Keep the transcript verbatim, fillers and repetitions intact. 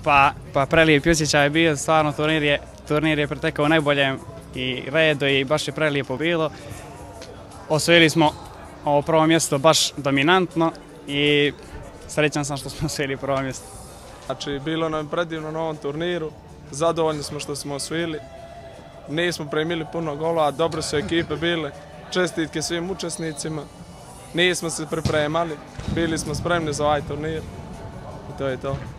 Pa, pa prelijep osjećaj je bio, stvarno turnir je, turnir je pretekao u najboljem i redu i baš je prelijepo bilo. Osvojili smo ovo prvo mjesto baš dominantno i srećan sam što smo osvojili prvo mjesto. Znači, bilo nam predivno na ovom turniru, zadovoljni smo što smo osvojili. Nismo primili puno golova, dobro su ekipe bile, čestitke svim učesnicima. Nismo se pripremali, bili smo spremni za ovaj turnir i to je to.